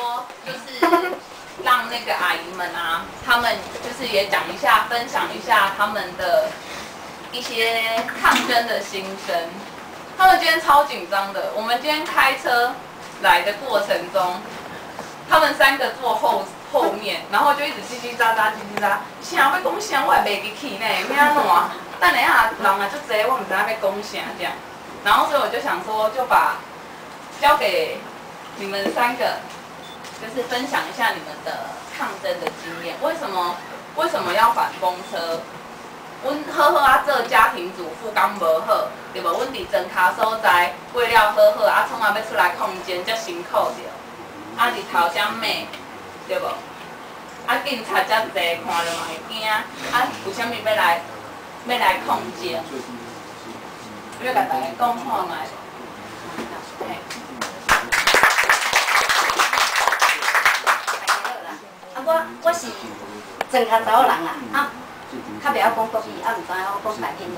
说，就是让那个阿姨们啊，她们就是也讲一下，分享一下他们的一些抗争的心声。他们今天超紧张的，我们今天开车来的过程中，他们3个坐后面，然后就一直叽叽喳喳，叽叽喳，啥要讲啥，我也袂记起呢，要安怎？等一下人啊，就多，我唔知道要讲啥这样。然后所以我就想说，就把交给你们3个，就是分享一下你们的抗争的经验。为什么要反公车？阮好好啊做家庭主妇，敢无好，对无？阮伫庄卡所在，为了好好啊，创啊要出来抗争，才辛苦着。啊，日头才猛，对无？啊，警察才济，看着嘛会惊。啊，有啥物要来抗争？要甲大家讲看卖。 我是庄卡查某人啦，啊，较袂晓讲国语，啊，毋知影我讲台语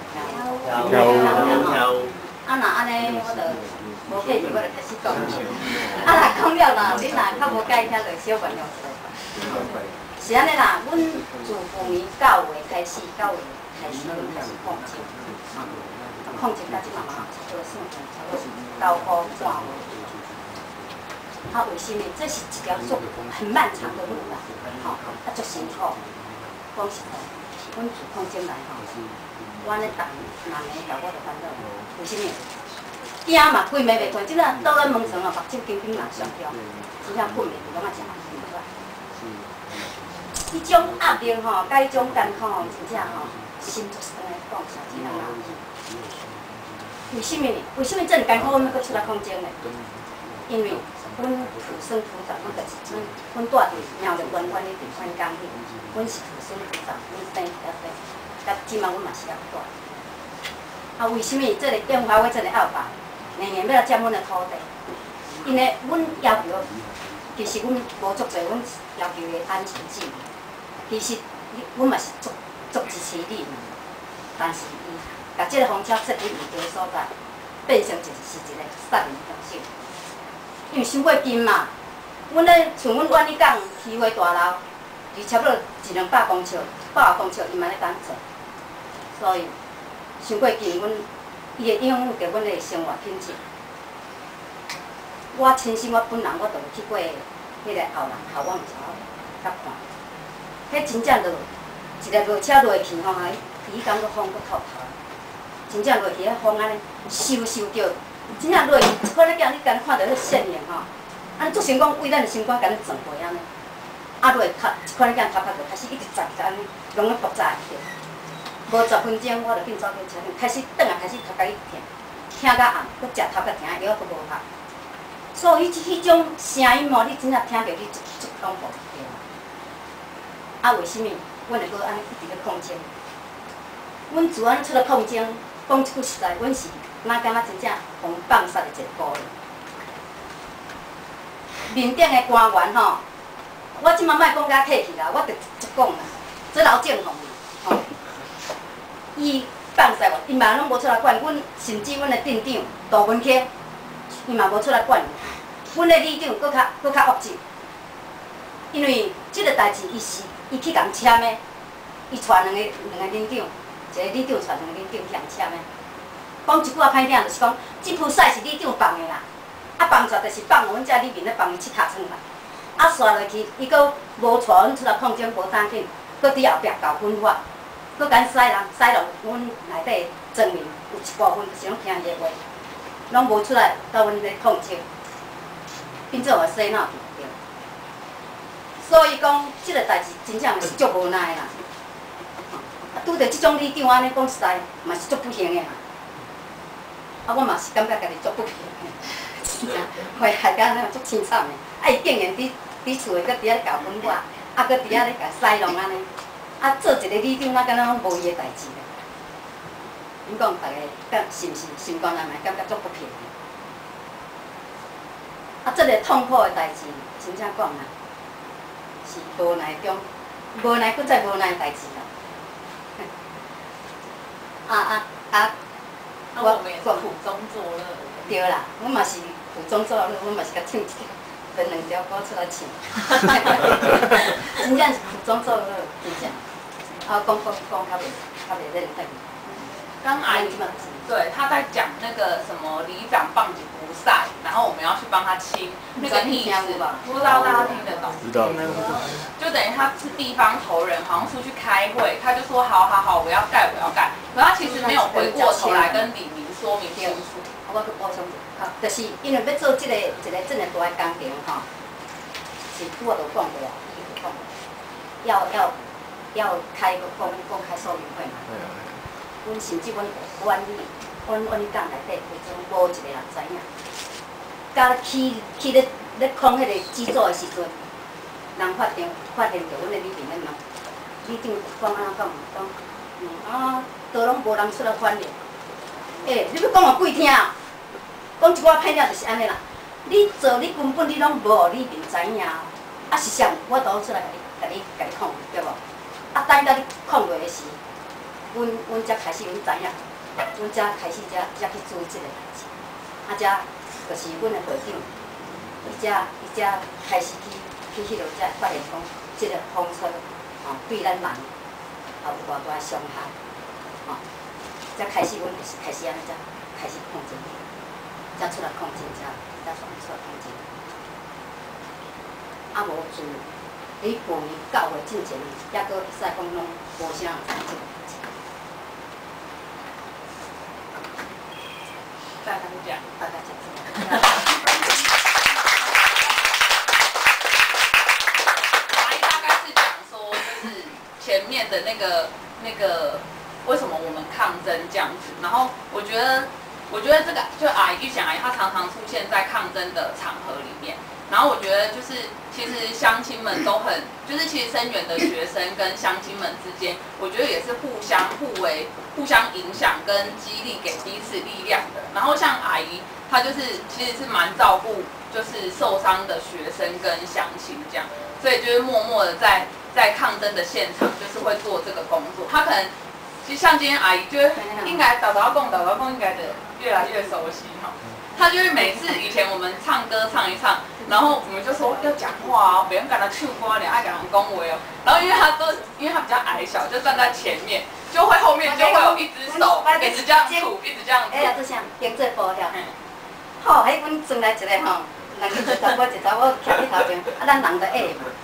啊，若安尼，我就无客气，我就开始讲。啊，若讲了啦，你若较无介意听，就小原谅一下。是安尼啦，阮自去年9月开始，阮开始抗争，抗争到即嘛嘛，差不多算差不多是9块半。啊，为什么？这是一条很漫长的路啦，吼，啊，足辛苦。讲实在，阮自抗争来吼，阮咧人个甲我着烦恼，为什么？惊嘛，困袂困，即个倒咧门床哦，目睭紧紧嘛上吊，真正困袂着，拢啊真困出来。迄种压力吼，甲迄种艰苦吼，真正吼，心足酸诶，讲实真难熬。为什么？为什么这么艰苦，阮要搁出来抗争呢？因为阮土生土长，阮住伫苗栗湾咧地方工地，阮是土生土长，阮生遐地，甲即嘛阮嘛是遐住。啊，为什么这个电话会这个拗吧？年年要来占阮的土地？因为阮要求，其实阮无足侪，阮要求的安全性。其实阮嘛是足支持你，但是伊甲即个风车设伫唔对所在，变成就是一个杀人凶手。因为伤过近嘛，阮咧像阮万里港起花大楼，离差不多100-200公尺，100公尺伊嘛咧敢做，所以伤过近，伊会影响着阮的生活品质。我亲身我本人我就去过迄个后人校，我毋知影甲看，迄真正就一个落车落去吼，伊感觉风搁透透，真正落去迄风安尼收着。真正落去，我咧叫你敢看到迄线影吼，安尼做成功为咱的心肝甲你撞过安尼，啊落去看你敢头壳就开始一直砸安尼，拢咧爆炸去。无10分钟，我就紧走去车顶，开始转来开始头壳一疼，疼到暗，搁食头壳疼的药搁无拍。所以迄种声音哦，你真正听着你足恐怖对啊，为什么阮会搁安尼一直咧抗争？阮自安出来抗争，讲一句实在，阮是。哪敢若真正互放杀的一个孤儿？面顶的官员吼，我即摆莫讲甲客气啦，我着直讲啦，做老正统吼，伊放杀我，伊嘛拢无出来管阮，甚至阮的镇长杜文卿，伊嘛无出来管。阮的里长搁较恶质，因为即个代志伊去共签的，伊带两个领长，一个里长带两个领长去共签的。讲一句话歹听，就是讲，即批屎是里长放的啦，啊放出来就是放阮遮里面咧放伊佚头床啦，啊刷落去，伊搁无带阮出来抗争，无当紧，搁伫后壁搞分化，搁敢使落阮内底证明有一部分就是拢听伊的话，拢无出来甲阮咧抗争，变做我洗脑对。所以讲，即个代志真正是足无奈啦。啊，拄着即种里长安尼讲实在，嘛是足不幸的啦。啊，我嘛是感觉家己足不平的，真正会害甲那足凄惨的。啊，伊竟然伫厝诶，搁伫遐搞分化，啊，搁伫遐咧甲塞弄安尼，啊，做一个里长，哪敢若拢无伊诶代志咧？恁讲大家是毋是心肝内面感觉足不平的？啊，这个痛苦诶代志，真正讲啦，是无奈中无奈，搁再无奈诶代志啦。 我们也是苦中作乐。 对啦，阮嘛是苦中作乐，阮嘛是甲唱一条。 分2条歌出来唱，真正是苦中作乐，真正。啊，讲较袂认得。 刚阿姨对他在讲那个什么里长棒球不赛，然后我们要去帮他清那个意思，不知道大家听得懂？ 知道。 就等于他是地方头人，好像出去开会，他就说好，我要盖，可他其实没有回过头来跟李明说明清楚。 我去补充，就是因为要做一个这么大的工程吼，是我都讲过啊，讲过，要开个公开说明会嘛。阮甚至阮里港内底，迄阵无一个人知影。甲去咧控迄个制作的时阵，人发现着阮的里面嘛，里长讲安怎讲，都拢无人出来反应。你要讲互几听？讲一寡歹了就是安尼啦。你做你根本你拢无互里面知影，是啥？我都出来甲你控，对无？等到你控落的时。阮才开始，阮知影，阮才开始才去注意即个代志。就是阮的会长，伊才开始去迄落才发现讲，即个风车对咱人有偌大伤害，才开始阮就是开始安尼才开始控制，才出来控制，才出来控制。无自你去年9月之前，还阁会使讲拢无啥人知即个。 大概是这样， 大概讲。 阿姨大概是讲说，就是前面的那个为什么我们抗争这样子，然后我觉得这个就阿姨玉祥阿姨，她常常出现在抗争的场合里面，然后我觉得就是其实乡亲们都很，就是其实生源的学生跟乡亲们之间，我觉得也是互相影响跟激励，给彼此力量的。然后像阿姨，她就是其实是蛮照顾就是受伤的学生跟乡亲这样，所以就是默默的在抗争的现场，就是会做这个工作。她可能其实像今天阿姨，就是应该导公应该的越来越熟悉哈。他就会每次以前我们唱歌唱一唱，然后我们就说要讲话哦，别人跟他唱歌，你爱跟人恭维哦。然后因为他比较矮小，就站在前面，就会后面就会有一只手一直这样吐，一直这样吐。 哎呀，这啥？经济部了。好，迄阮转来一个吼，两个一查某徛伫头前，咱人就矮嘛。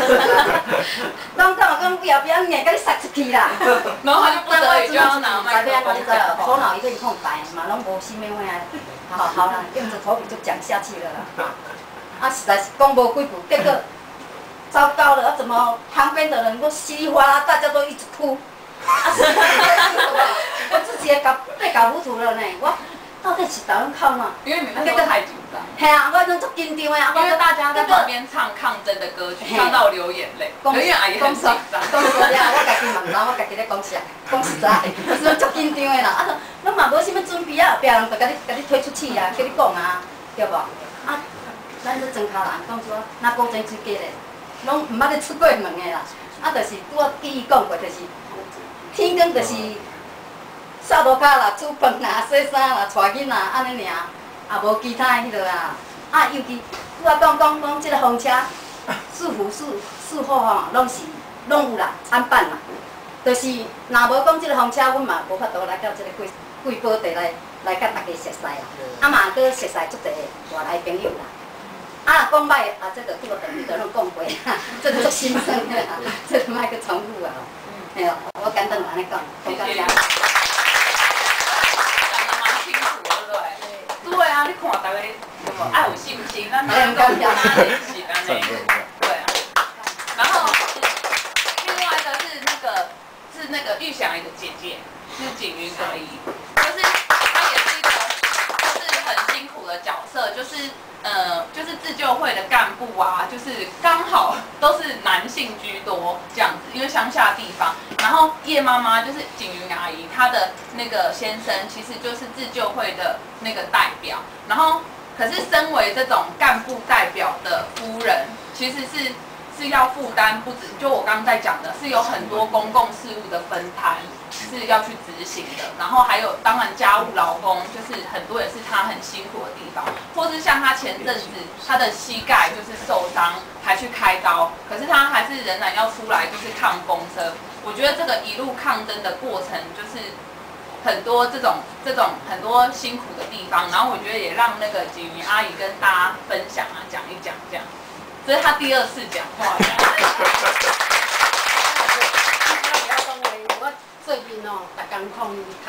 讲以后不要硬，甲你杀出去啦。 然后他就不得已就要拿麦克风讲话。 头脑一片空白嘛，拢无啥物啊。好啦，硬着头皮就讲下去了啦。实在是讲无几句，结果糟糕了，怎么旁边的人都稀里哗啦，大家都一直哭。我自己也被搞糊涂了呢，我到底是哪样靠嘛？ 因为你那时候太紧张。 系啊，我真足紧张啊！ 因为大家在旁边唱抗争的歌曲，唱到流眼泪。因为阿姨很紧张。 讲实在，我家己嘛唔知，我家己咧讲啥，讲实在，真足紧张的啦。咱嘛无啥物准备啊，别人就甲你推出去啊，叫你讲啊，对无？咱这庄脚人讲说，哪保证出家咧，拢唔捌咧出过门的啦。就是我记伊讲过，就是天光就是扫涂骹啦、煮饭啦、洗衫啦、带囡仔安尼尔，也无其他的迄落啦。尤其我讲即个风车，四户吼，拢有啦，参办啦。就是若无讲即个风车，阮嘛无法度来到即个贵宝地来甲大家熟识啦。嘛搁熟识足侪外来朋友啦。讲歹这个拄个等于都拢讲过啦，这足心酸的啦，这个莫搁重复啊。嘿哦，我简单安尼讲，讲到这。 对啊，你看大家爱有信心，咱哪能够有哪联系安尼？对啊。然后另外一个是那个玉祥阿姨的姐姐，是景云阿姨，就是她也是一个就是很辛苦的角色，就是自救会的干部啊，就是刚好都是男性居多这样子，因为乡下地方。然后叶妈妈就是景云阿姨，她的那个先生其实就是自救会的那个代表。然后可是身为这种干部代表的夫人，其实是是要负担不止，就我刚刚在讲的，是有很多公共事务的分摊是要去执行的，然后还有当然家务劳工，就是很多也是他很辛苦的地方，或是像他前阵子他的膝盖就是受伤，还去开刀，可是他还是仍然要出来就是抗风车。我觉得这个一路抗争的过程，就是很多这种很多辛苦的地方，然后我觉得也让那个锦云阿姨跟大家分享啊，讲一讲这样。这是他第二次讲话。 我最近哦，逐工抗议卡。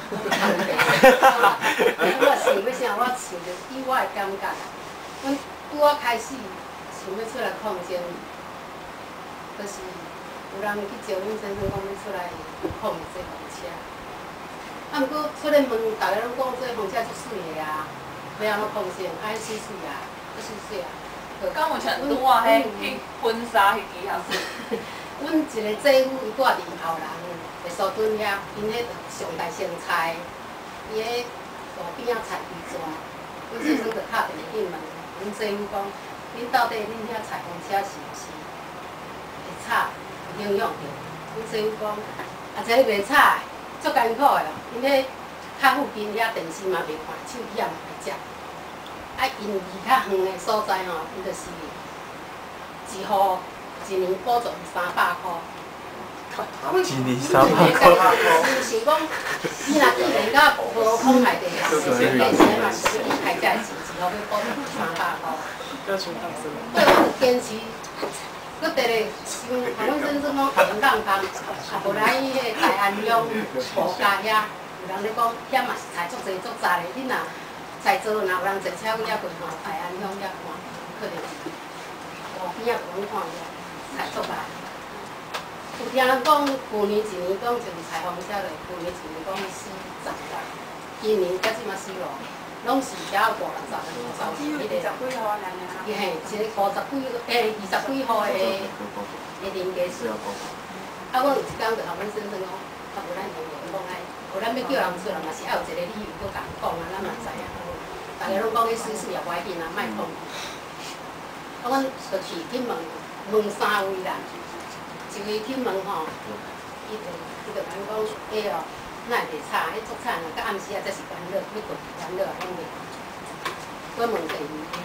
我想要啥，我想着以我的感觉，阮拄我开始想要出来抗争，就是有人去招阮先生讲要出来抗议这风车。啊，毋过出来问，逐个拢讲这风车足水的啊，要安怎抗争？爱水水啊，要水水啊。 刚有成都啊，迄婚纱迄支也是。 阮一个姐夫伊住伫后人，会苏墩遐，因迄上大生菜，伊迄路边仔菜鱼抓，阮先生就敲电话去问，阮姐夫讲，恁到底恁遐裁缝车是毋是会吵，有影响着？阮姐夫讲，啊，这袂吵，足艰苦的哦，因迄较附近遐电视嘛袂看，手机也嘛袂接，啊，因离较远的所在吼，伊就是一户。一年补助300块， 一年300块。 是想讲，你若去连到无空海地，电视嘛是你开价钱，一号要补助300块。对，我坚持，搁第个想，阮先生讲平港工，啊，无来伊迄大安乡埔家遐，有人咧讲，遐嘛是菜足济足杂的，你若菜做，若有人坐车去遐去看大安乡遐看，可能路边仔讲看遐。菜足来，有听人讲，去年一年讲就是裁缝车嘞，去年一年讲40啦，今年到即马4路，拢是只有50-60个50几号尔。伊嘿，一个20几号的年假数。啊，我有一天就向阮先生讲，啊，无咱用讲爱，无咱要叫人出来嘛是爱有一个理由，搁甲人讲啊，咱嘛知影。大家拢讲迄水水也无要紧啊，莫抗议。啊，阮就去问。问3位啦，一位去问吼，伊就讲讲，哦，哪会袂吵？迄足吵啦，到暗时啊才是关热，你困关热啊，拢袂。我问第二位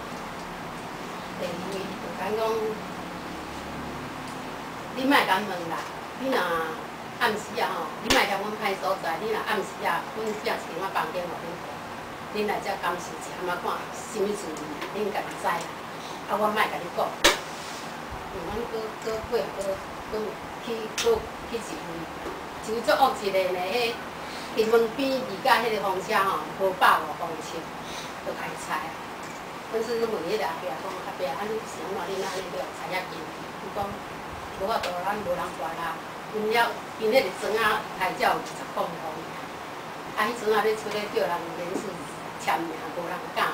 就讲讲，你莫敢问啦，你若暗时啊吼，你莫嫌阮歹所在，你若暗时啊，阮摒一间房间互恁住，恁来遮监视一下，嘛看啥物事，恁家己知啦。啊，我莫甲你讲。阮搁去一位足恶一个呢，迄金门边离甲迄个风车吼，无150公尺，就开采啊。阮先生问迄个阿伯讲，阿伯安尼是安怎恁安尼了采遐紧？伊讲无法度，咱无人管啦。因迄个砖仔台只有20公分，啊，迄砖仔要出来叫人联署签名，无人敢。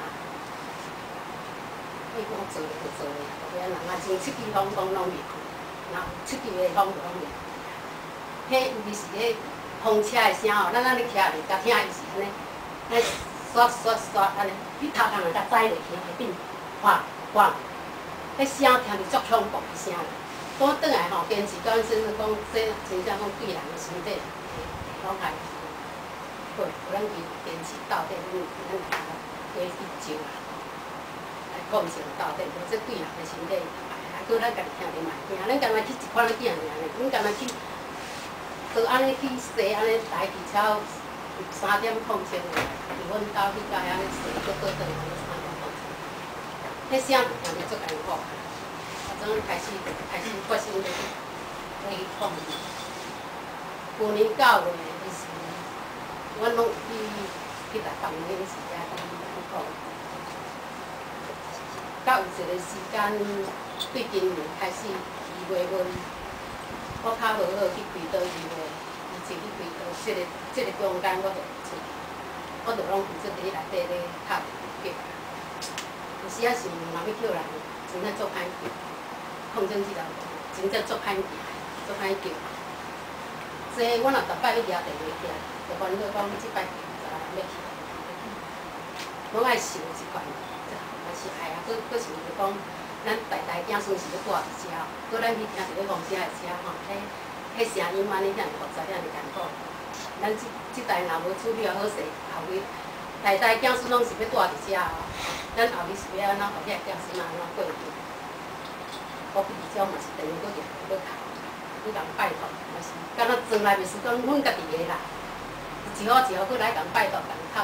伊讲做就做的，后壁人啊像7支风拢袂开，然后7支的风就拢袂开。迄尤其是迄风车的声吼，咱安尼徛咧，甲听伊是安尼，安尼刷刷刷安尼，你头壳若甲栽落去下顶，哗哗，迄声听着足恐怖的声。讲转来吼，坚持到先生讲，这真正讲对人的身体会伤害。好，有咱坚持到底，咱大家加去招啦。抗争到底，无这对人的身体害，搁咱家己听着嘛惊，咱干嘛去一款仔囝尔呢？阮干嘛去，都安尼去踅安尼台汽车3点控制的，伫阮兜去到遐安尼踅，搁倒转来安尼3点控制，迄声就听着足艰苦。啊，总开始决心要去抗议。去年9月迄时，阮拢去台东迄时间去抗议。到有一个时间，对今年开始2月份，我较好去开刀2月，以前去开刀，这个中间我就出去，我就拢负责伫内底咧敲叫。有时啊是嘛要叫人，真正足歹叫，抗争这条路真正足歹行，足歹叫。这我若逐摆要抓电话起来，就烦恼讲即摆10人要去，拢爱想一款。是哎呀，佫是就讲， 咱代囝孙是要住伫遮，搁咱去听一个风声的车吼，迄声音安尼遐尔复杂，遐尔艰苦。咱即代若无处理好势，后尾代囝孙拢是要住伫遮哦。咱后尾是要安怎，互遐囝孙安怎过日子？我比较嘛是第二个业要靠，去共拜托，嘛是敢若从来袂是讲阮家己个啦，一号搁来共拜托共靠。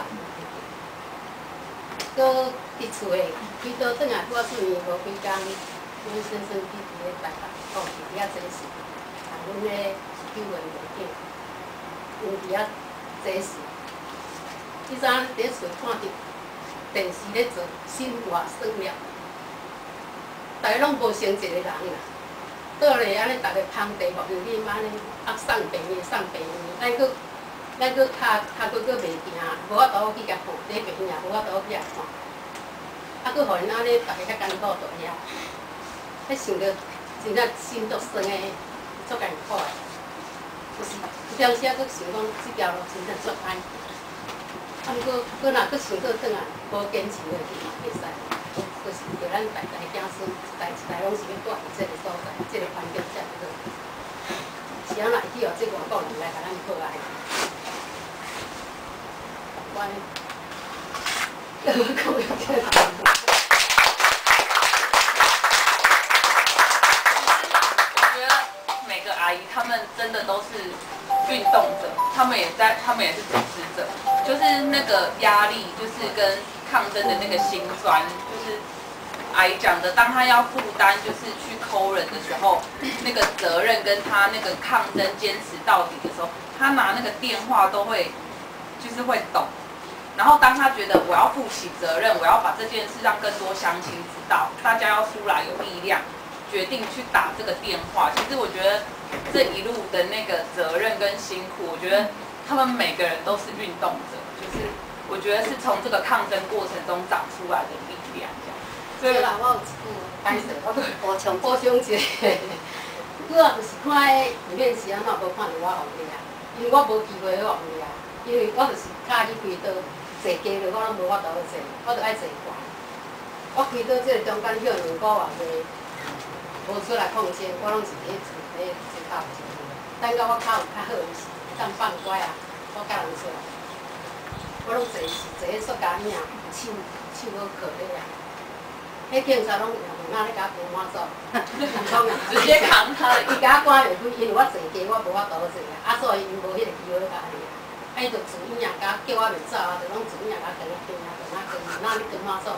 搁伫厝诶，开刀转来拄啊顺利，无几工，阮先生去伫咧台北讲是伫遐做事，啊，阮咧救援袂紧，因伫遐做事。迄早伫咧厝看着电视咧做新华算了，大家拢无成一个人啦。倒来安尼，大家捧茶服务啉安尼，啊送病的送病的，咱搁脚搁袂行，无法度去甲看，伫病院无法度去甲看，啊，搁互因安尼，大家较艰苦住遐，迄想着真正心足酸的，足艰苦的，就是有当时啊，搁想讲这条路真正足歹。啊，毋过若搁想倒转来，无坚持落去嘛袂使，就是叫咱代囝孙一代拢是要住伫这个所在，这个环境才会好。是安来去哦，这外国人来甲咱过来。我觉得每个阿姨她们真的都是运动者，她们也是组织者，就是那个压力，就是跟抗争的那个辛酸，就是阿姨讲的，当她要负担就是去抠人的时候，那个责任跟她那个抗争坚持到底的时候，她拿那个电话都会就是会抖。然后当他觉得我要负起责任，我要把这件事让更多乡亲知道，大家要出来有力量，决定去打这个电话。其实我觉得这一路的那个责任跟辛苦，我觉得他们每个人都是运动者，就是我觉得是从这个抗争过程中长出来的力量。 所以啦，我有一句歹势，我补充一下，拄啊就是看迄里面时安怎无看到我红利啊，因为我无机会去红利啊，因为我就是教去开刀。坐家了，我拢无法度去坐，我着爱坐悬。我开刀即个中间休2个月袂无出来控制，我拢是伫厝咧坐靠前。等到我脚有较好时，当放拐啊，我才能出来。我拢坐迄塑胶椅啊，手好靠咧啊。迄警察拢用那咧甲我扶我走， 直接扛他。 伊甲我赶袂开，因为我坐家我无法度坐啊，所以因无迄个机会甲你。啊，伊就自己也甲叫我袂走啊，就拢自己也甲跟啊跟啊跟啊跟，哪你跟我走？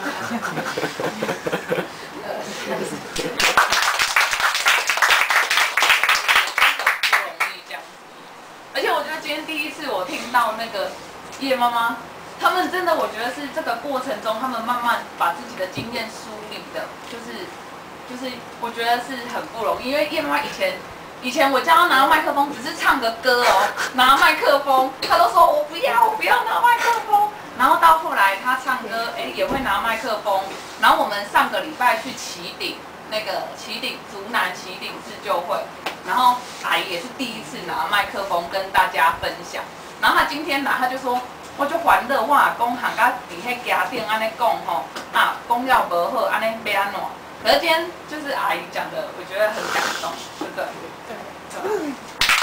而且我觉得今天第一次我听到那个叶妈妈，他们真的我觉得是这个过程中，他们慢慢把自己的经验梳理的，就是我觉得是很不容易，因为叶妈妈以前我叫他拿麦克风，只是唱个歌哦，拿麦克风，他都说我不要拿麦克风。然后到后来他唱歌，也会拿麦克风。然后我们上个礼拜去旗顶竹南旗顶自救会，然后阿姨也是第一次拿麦克风跟大家分享。然后他今天来，他就说，我就欢乐，我阿公行甲伫迄家顶安尼讲吼，啊，讲了无好，安尼要安怎？可是今天就是阿姨讲的，我觉得很感动，对不对？对。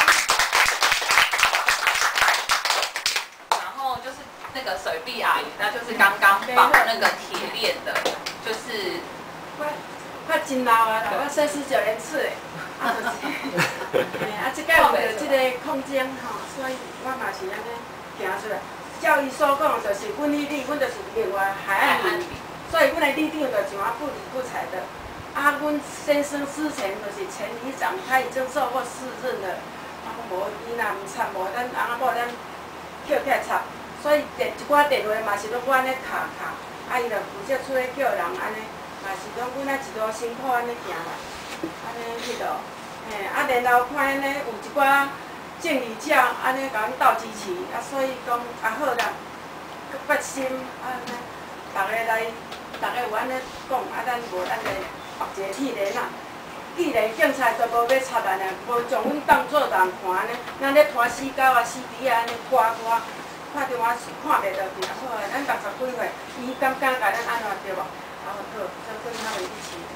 然后就是那个水碧阿姨，那就是刚刚绑那个铁链的，就是我真老啊，我49年出的，啊，即摆有着即个空间吼，所以我嘛是安尼行出来。照伊所讲，就是阮迄里，阮就是另外海岸里。所以，阮的立场就像啊不理不睬的。啊，阮先生之前就是前里长，他已经受过4任了。啊，无伊若毋插无，咱翁仔某咱捡起来插。所以一寡电话嘛是拢我安尼敲。啊，伊就负责出去叫人安尼，嘛是讲阮啊一路辛苦安尼行来，安尼迄落。嘿，啊，然后看安尼有一寡正义者安尼甲阮斗支持，啊，所以讲啊好啦，决心啊安尼，大家有安尼讲，啊，咱无咱个绑一个铁链啊。既然警察都无要插咱啊，无将阮当作人看安尼，咱咧拖死狗啊、死猪啊安尼刮，看电话是看袂落去啊，好啊，咱60几岁，伊敢甲咱安怎对无？啊好，再跟他们一起。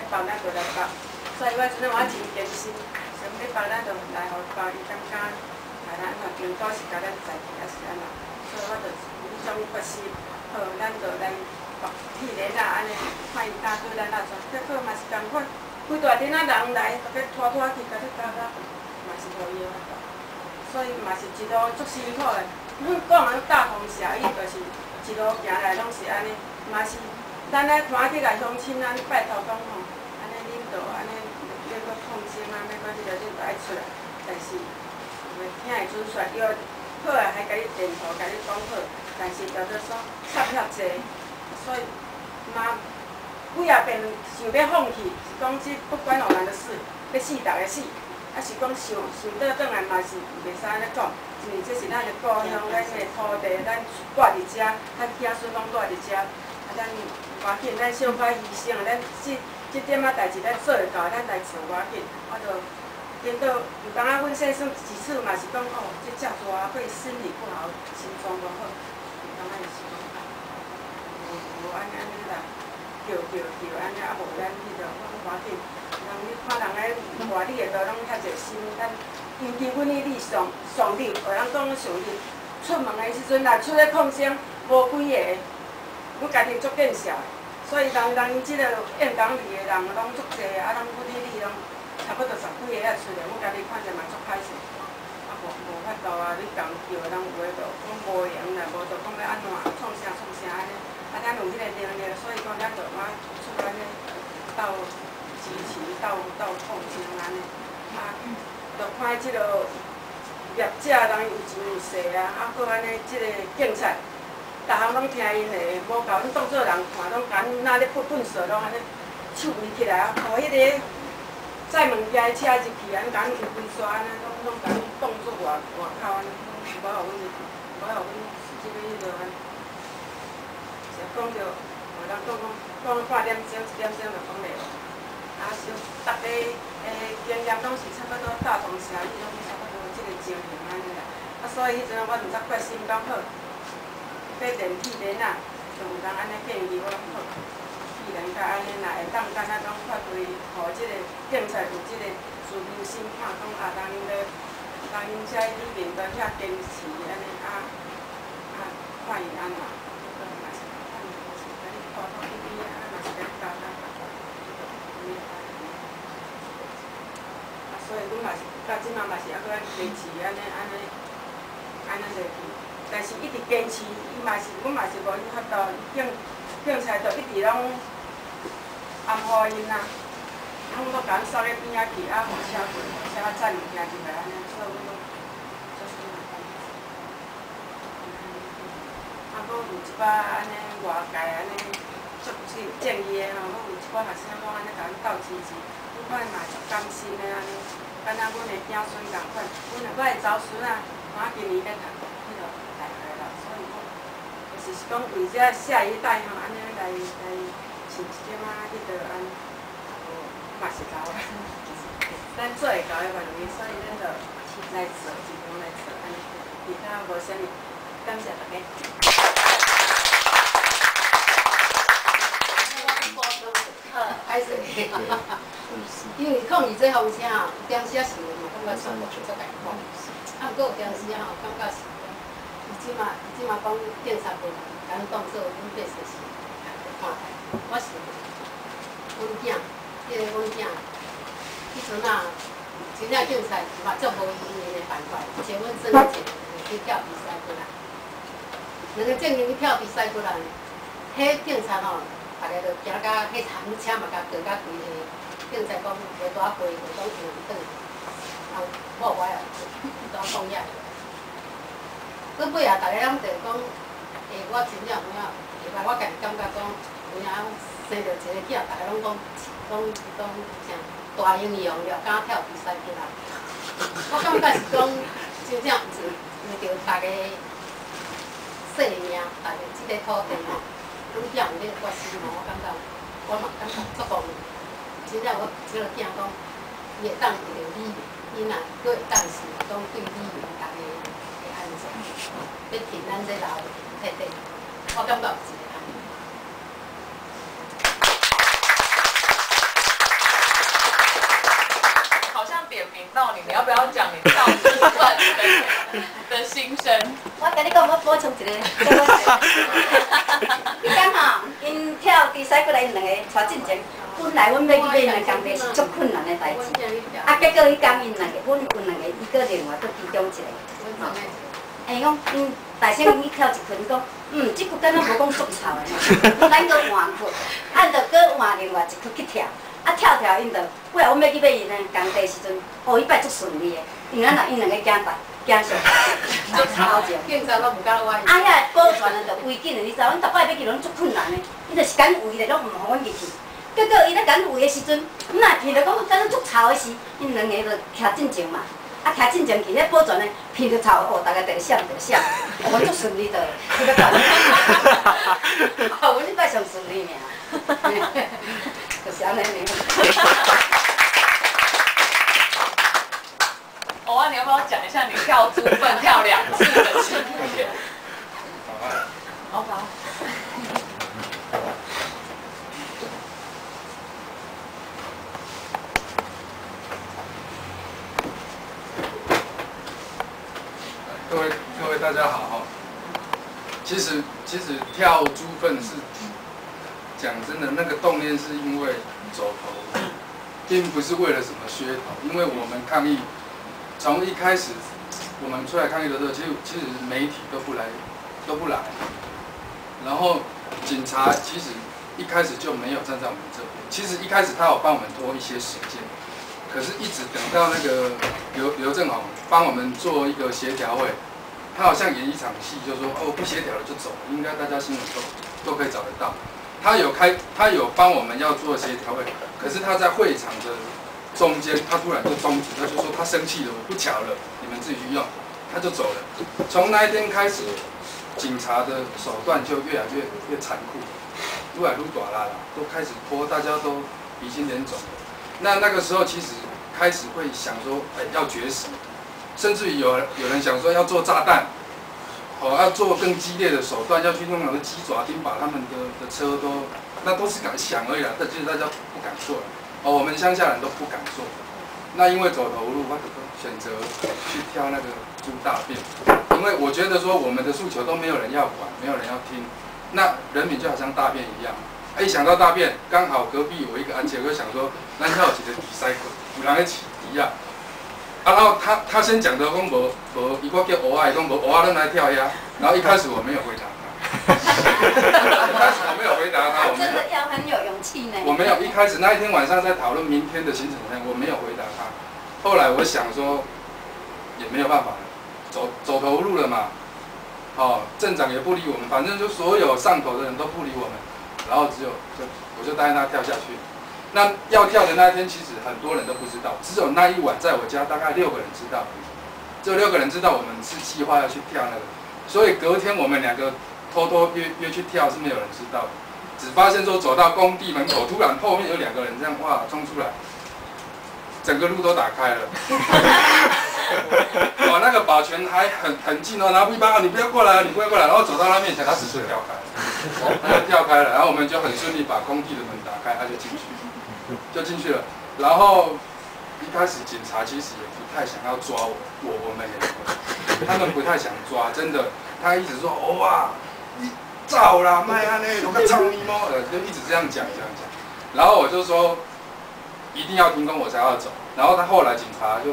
包，咱就来包。所以我阵我真坚持，想要包咱就来互包，伊感觉甲咱若订到是甲咱在地也是安那，所以我就有迄种决心，好，咱就来去咧啦，安尼看伊搭对咱哪做，结果嘛是共款，规大阵仔人来，逐个拖拖去，甲你搞到嘛是无用法。所以嘛是一路足辛苦的。阮讲啊，大同小异，就是一路行来拢是安尼，嘛是咱咧看去来乡亲啊，拜托讲吼，安尼领导安尼要搁创新啊，要搁迄个恁就爱出来，但是袂听会准煞，要好啊，还甲你点头，甲你讲好，但是就做说插遐济，所以嘛几啊遍想要放弃，是讲这不关我们的事，要死逐个死。啊是讲想倒转来嘛是袂使安尼讲，因为这是咱的故乡，咱的土地，咱住伫遮，咱子孙拢住伫遮，啊咱无要紧，咱小可牺牲，咱这点仔代志咱做会到，咱来做无要紧。我就颠倒有当啊，阮先生几次嘛是讲哦，这遮大会心理不好，心脏无好，有当啊是讲无安尼啦，叫安尼啊无咱迄个无要紧。你看人来外地的都拢遐侪心，咱尤其阮迄里上日，有人讲上日出门的时阵，若出咧抗生，无几个，阮家己足见笑的。所以人即个燕港里的人拢足济，啊，拢阮迄里拢差不多10几个遐出来，阮家己看者嘛足歹势。啊，无法度啊，你共叫的人有诶就讲无闲啦，无就讲要安怎创啥安尼，啊，咱有迄个能力，所以讲咱就嘛出安尼到。支持斗抗争安尼，啊，就看即落业者人有钱有势啊，啊，搁安尼即个警察，逐项拢听因的，无甲阮当做人看，拢甲阮哪咧粪扫，拢安尼手围起来啊，互迄个载物件的车入去，安尼甲阮规刷安尼，拢甲阮当做外口安尼，拢无互阮即个迄落安尼，是讲着，有人讲半点钟、1点钟就讲袂。啊，是逐个经验拢是差不多大同小异，拢是差不多即个情形安尼啦。啊，所以迄阵我毋则决心讲好，要练体练啊，就有人安尼建议我好，体练甲安尼若会当敢若讲发挥，互即个警察有即个自由心看，讲啊，人因遮里面都遐坚持安尼啊，看伊安怎，嘛是看伊是甲你拖拖逼逼啊，嘛是甲你教教。所以，阮嘛是到即嘛嘛是还搁坚持安尼落去，但是一直坚持，伊嘛是，阮嘛是无伊法度，警察就一直拢安抚因啦，拢搁甲阮扫咧边仔去，啊，互车过，车载物件入来安尼，所以阮拢做啥物事。啊，搁有一摆安尼外界安尼足正义的吼，搁有一摆学生拢安尼甲阮斗支持。我嘛足甘心的安尼，敢若阮的子孙共款，我的祖孙啊，我今年要读迄个大学啦，所以我就是讲为这下一代吼，安尼来饲一点仔迄个安，嘛是够啦，咱做会到的范围，所以咱就来做，尽量来做安尼，其他无啥物，感谢大家。 还是，因为抗议这风声啊，有当时啊是嘛感觉生活做艰苦，啊，毋过有当时啊感觉是，伊即马讲警察过来，甲阮当做阮白色是看待，我是阮囝，迄个阮囝，迄阵啊，真正警察嘛足无意义的办法，像阮孙子去跳比赛过来，两个正经去跳比赛过来，迄警察吼。大家就行甲迄餐车嘛，甲坐甲规下，警察讲无大飞，就讲去转，啊，无我啊，当讲遐。搁尾啊，大家拢就讲，我真正有影，后来我家己感觉讲，有影生着一个囝，大家拢讲啥大英雄了，敢跳比赛起来。我感觉是讲，真正是为着大家生命，大家即个土地吼。拢叫有迄个决心吼，我感觉，我嘛感觉足够。真正我即个囝讲，伊会当为着你，伊若佫会当是讲对你大家的安全，要挺咱这老太太，我感觉有一个安尼。 到你，你要不要讲你跳舞本的心声？ 我跟你讲，我补充一个，伊讲吼，因跳比赛过来，因两个带进前，本来阮要去买因的工地是足困难的代志，啊，结果伊讲因两个，阮有两个，伊搁另外搁其中一个。哎，讲因大声伊跳一曲，伊讲，即曲敢若无讲足臭的，咱搁换曲，按着搁换另外一曲去跳。啊跳，因着，尾后阮要去买因的工地时阵，伊摆足顺利的，因咱因两个行上，就超正。 变成都唔敢歪。 啊，遐保全的着规紧的，你知道，阮逐摆要去拢足困难的，伊就是敢围咧，拢唔互阮入去。结果伊咧敢围的时阵，阮若闻着讲敢若足臭的时，因两个就徛进前嘛，啊徛进前去，迄保全的闻着臭，大家就闪，阮足顺利的，去到到。阮迄摆上顺利尔。就是安尼呢。 欧啊，你要不要讲一下你跳猪粪跳2次的经验？好。 各位大家好哈。其实跳猪粪是。讲真的，那个动念是因为走投，并不是为了什么噱头。因为我们抗议，从一开始我们出来抗议的时候，其实媒体都不来，然后警察其实一开始就没有站在我们这边。其实一开始他有帮我们拖一些时间，可是一直等到那个刘正宏帮我们做一个协调会，他好像演一场戏，就说不协调了就走了，应该大家新闻都可以找得到。他有帮我们要做协调会，可是他在会场的中间，他突然就终止，他就说他生气了，我不瞧了，你们自己去用，他就走了。从那一天开始，警察的手段就越来越残酷，越来越大啦，都开始拖，大家都鼻青脸肿。那个时候其实开始会想说，要绝食，甚至于有人想说要做炸弹。要做更激烈的手段，要去用那个鸡爪钉把他们的车那都是敢想而已啦，但其实大家不敢做了。我们乡下人都不敢做。那因为走投无路，我选择去挑那个猪大便，因为我觉得说我们的诉求都没有人要管，没有人要听，那人民就好像大便一样。一想到大便，刚好隔壁有一个安姐，我就想说，咱遐有一个比赛课，有人在起猪啊。然后他先讲的讲无，伊我叫蚵仔，伊讲无蚵仔，咱来跳呀。然后一开始我没有回答他，一开始我没有回答他， 真的要很有勇气呢。 我没有，一开始那一天晚上在讨论明天的行程前，我没有回答他。后来我想说，也没有办法了，走投无路了嘛。镇长也不理我们，反正就所有上头的人都不理我们，然后我就答应他跳下去。那要跳的那一天，其实很多人都不知道，只有那一晚在我家大概6个人知道，只有6个人知道我们是计划要去跳那个，所以隔天我们2个偷偷约去跳是没有人知道的，只发现说走到工地门口，突然后面有2个人这样冲出来，整个路都打开了，那个保全还很近哦，然后一般你不要过来，你不要过来，然后走到他面前，他只是跳开了，他就跳开了，然后我们就很顺利把工地的门打开，他就进去了。然后一开始警察其实也不太想要抓我们也，他们不太想抓，真的，他一直说哇，你走啦，卖安尼，我个操你妈的，就一直这样讲。然后我就说一定要停工我才要走，然后他后来警察就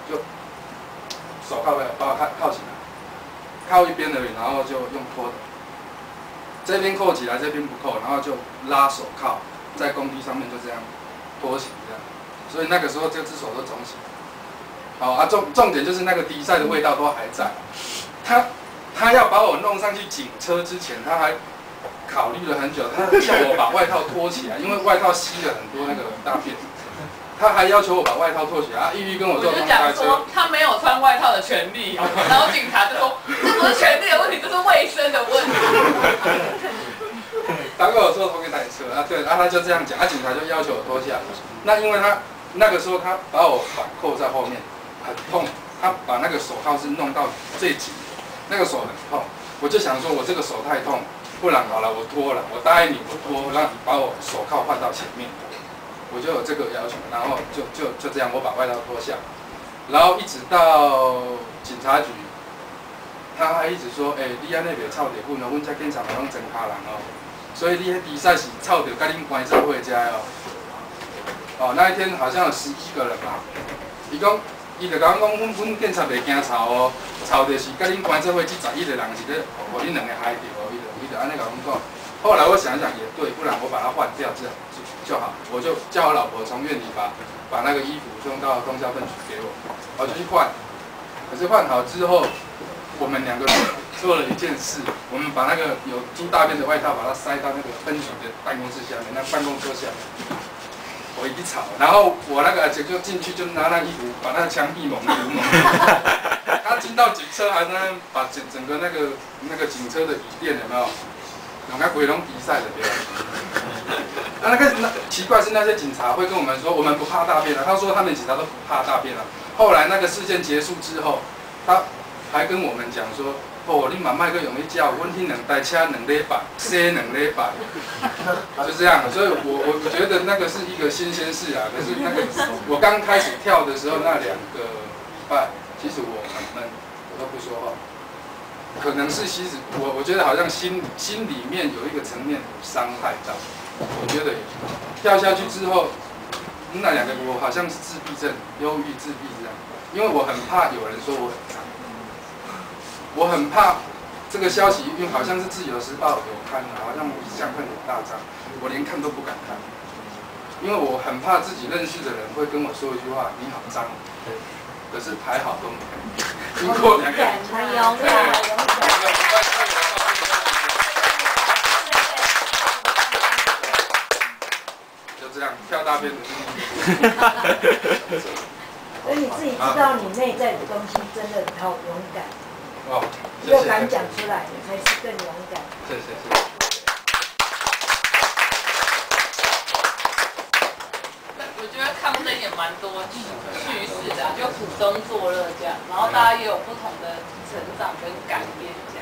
手铐把我铐起来，铐一边而已，然后就用拖的，这边扣起来，这边不扣，然后就拉手铐，在工地上面就这样拖起这样，所以那个时候这只手都肿起来。重点就是那个迪赛的味道都还在。他要把我弄上去警车之前，他还考虑了很久，他叫我把外套脱起来，因为外套吸了很多那个大便。他还要求我把外套脱起来，一跟我说， 我就讲说他没有穿外套的权利，然后警察就说这不是权利的问题，这是卫生的问题。 他跟我说偷给台车对，他就这样讲，警察就要求我脱下来。那因为他那个时候他把我反扣在后面，很痛，他把那个手铐是弄到最紧，那个手很痛，我就想说我这个手太痛，不然好了，我脱了，我答应你，我脱，让你把我手铐换到前面。我就有这个要求，然后就这样，我把外套脱下， 然后一直到警察局，他还一直说，你安尼袂臭着阮哦，阮遮警察嘛拢真卡人哦，所以你迄比赛是臭着甲恁关做伙遮哦。哦，那一天好像有11个人吧，伊就甲阮讲，阮警察袂惊臭哦，臭着是甲恁关做伙这11个人是咧，互恁两个害着哦，伊就安尼甲阮讲。后来我想一想也对，不然我把它换掉就好，我就叫我老婆从院里把那个衣服送到通宵分局给我，我就去换。可是换好之后，我们2个做了一件事，我们把那个有猪大便的外套把它塞到那个分局的办公室下面，那办公桌下面。我一吵，然后我那个就进去就拿那衣服把那个墙壁蒙住。他进到警车还在那把整个那个警车的椅垫有没有？弄个鬼龙比赛的对吧？那奇怪是那些警察会跟我们说，我们不怕大便了。他说他们警察都不怕大便了。后来那个事件结束之后，他还跟我们讲说，你慢慢个用去叫，阮迄2台车2礼拜，洗2礼拜，就这样。所以我觉得那个是一个新鲜事啊。可是那个我刚开始跳的时候那2个礼拜，其实我很闷，我都不说话。可能是其实我觉得好像心里面有一个层面有伤害到，我觉得跳下去之后，那2个我好像是自闭症、忧郁自闭这样，因为我很怕有人说我很脏，我很怕这个消息，因为好像是自由时报有刊的，好像我相片很大张，我连看都不敢看，因为我很怕自己认识的人会跟我说一句话：“你好脏。”可是还好都没有。经过2个， 很勇敢， 就这样跳大便的经历。 所以你自己知道你内在的东西，真的好勇敢。 哦， 只有敢讲出来，你才是更勇敢。 谢谢。 我觉得抗争也蛮多趋势的，就苦中作乐这样，然后大家也有不同的成长跟改变这样。